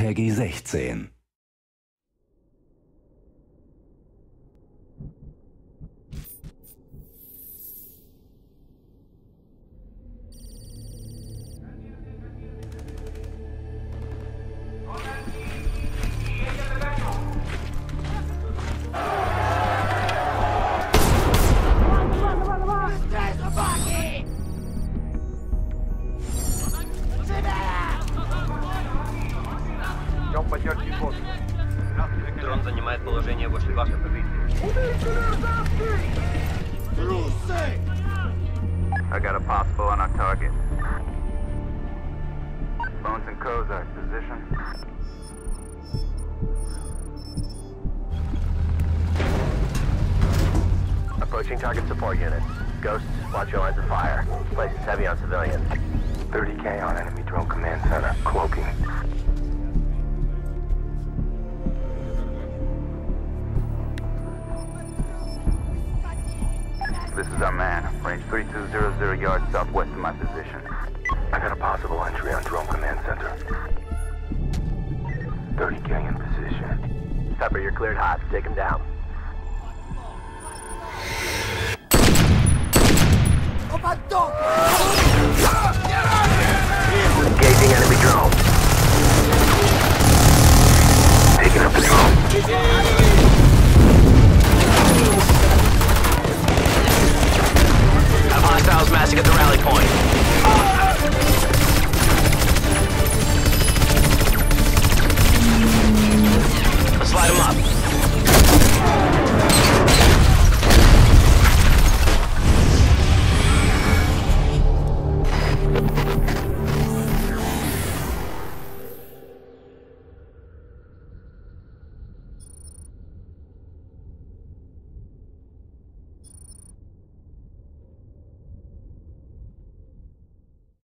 Peggy 16. Дрон занимает положение возле вашей позиции. I got a possible on our target. Bones and Kozak, position. Approaching target support unit. Ghosts, watch your lines of fire. Place is heavy on civilians. 30K on enemy drone command center. Cloaking. This is our man. Range 3200 yards southwest of my position. I got a possible entry on drone command center. 30K in position. Pepper, you're cleared hot. Take him down. Opa,